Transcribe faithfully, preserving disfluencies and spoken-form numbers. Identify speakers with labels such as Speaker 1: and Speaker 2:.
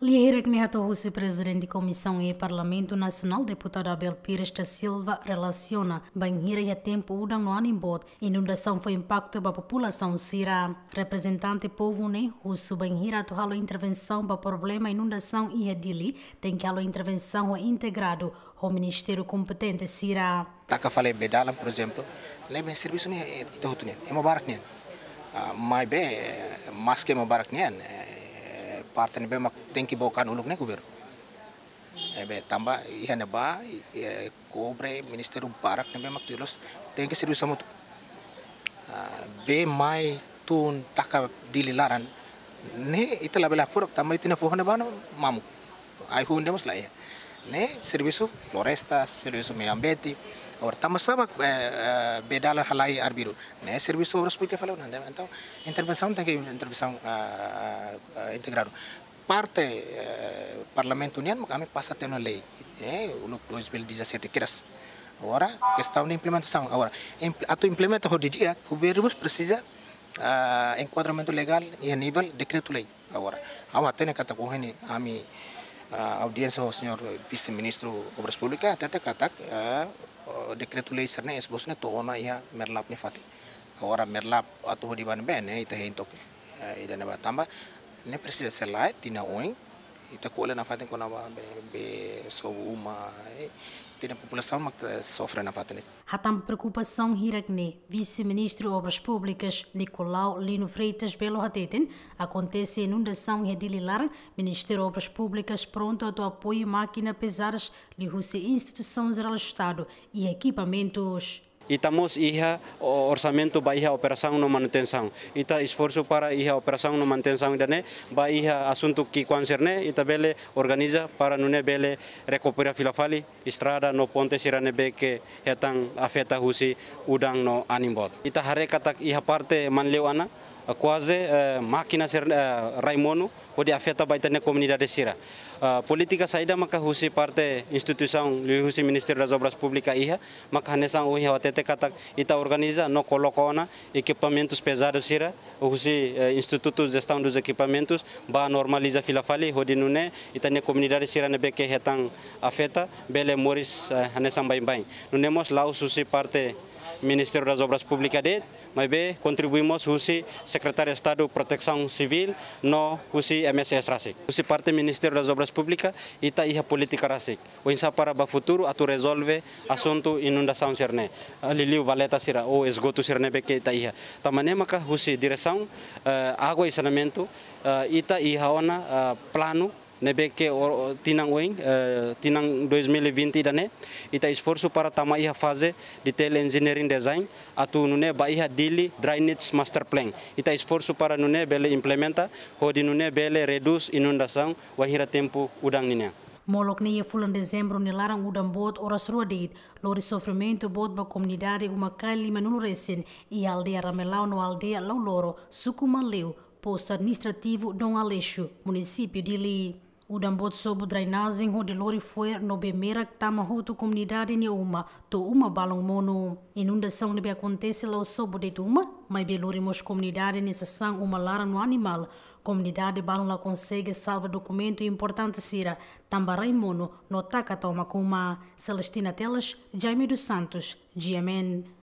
Speaker 1: Liera Gnehato Russi, presidente da Comissão e Parlamento Nacional, deputado Abel Pires da Silva, relaciona banheira e a tempo udang no animbot. Inundação foi impacto para a população sira. Representante povo ne Russo banheira to halo intervenção para problema inundação e dili tem que halo intervenção integrado ao Ministério competente sira.
Speaker 2: Taka falei bedalam, por exemplo, lembra serviço ne itu hutune, é mubarak ne. Mai be maske mubarak ne. Parte nebe mak tem que bocar no lugar governo. Ebe tambah ia neba cobre Ministério Barak nebe mak tulos tem que serviço muito. Be mai tun taka dililaran ne itulah bela furuk tambah itu na fohon neba no mamu. Ai fohon demos lah ya. Ne serviço floresta, serviço meio ambiente. Agora tambah sama bedala halai arbiru. Ne serviço obras públicas falou não. Então intervenção tem que intervenção integrado. Parte Parlamento União kami passa a ter uma lei, eh, o dois mil e dezessete kiras. Agora questão de implementação. Agora a implementa hoje dia o governo precisa enquadramento legal e a nível decreto-lei. Agora a tem kata ko ini kami audiência ao senhor vice-ministro obras públicas até kata decreto-lei serna esbosnya toona ia merlap ni fati. Agora merlap atau di ban ben ita hintok ida neba tambah ne precisa ser lá tina oi ita cola na fati kona be be so uma tina população mak sofre na fati.
Speaker 1: Hatam preocupação hiragne vice-ministro obras públicas Nicolau Lino Freitas Belo Hateten acontece inundação e dililar Ministério obras públicas pronto a apoio máquina pesadas lihusi instituição geral do Estado e equipamentos.
Speaker 3: Estamos iha orçamento ba iha operação no manutenção. Ita esforço para iha operação no manutenção dane ba iha assunto que concerne ita bele organiza para nune bele recuperar filafali estrada no ponte sirane be que hetang afeta husi udang no animbot. Ita hare katak iha parte manleu ana quase uh, máquina ser uh, Raimono pode afeta baitane comunidade sira. Uh, política saída maka husi parte instituição husi Ministério das Obras Públicas iha maka hanesang uhi watete katak ita organiza no colocona equipamentos pesados sira husi uh, Instituto de Gestão dos Equipamentos ba normaliza filafali hodinune itane comunidade sira nebe que hetang afeta bele moris uh, hanesang bain-bain. Nunemos lau husi parte Ministério das Obras Públicas de mas be contribuímos husi Secretário de Estado Proteção Civil no husi M S S Rasik. Husi parte Ministério das Obras Públicas ita iha política Rasik. O insa para ba futuro atu resolve assunto inundação serne. Liliu valeta sira ou esgoto serne be que ita iha. Tamane maka husi direção uh, água e saneamento uh, ita iha ona uh, plano nebe que tinang oing tinang dois mil e vinte dane ita esforço para tama iha fase de tele engineering design atu nune ba iha dili drainage master plan ita esforço para nune bele implementa hodi nune bele reduce inundação wahira tempo udang ninya.
Speaker 1: Molok ni fulan dezembro ni larang udang bot oras ruadit lori sofrimento bot ba comunidade uma kali manulu resen e aldeia Ramelau no aldeia Lauloro Sucumaleu posto administrativo Dom Aleixo município de Li. O dambot sob drainagem onde lori foi no bemeira que tama hoto comunidade ne uma to uma balong mono inundação ne be acontece lá sob de uma mas belori mos comunidade nessa sang uma lara no animal comunidade balong lá consegue salva documento importante sira tambarai mono no taka toma kuma Celestina Telas Jaime dos Santos G M N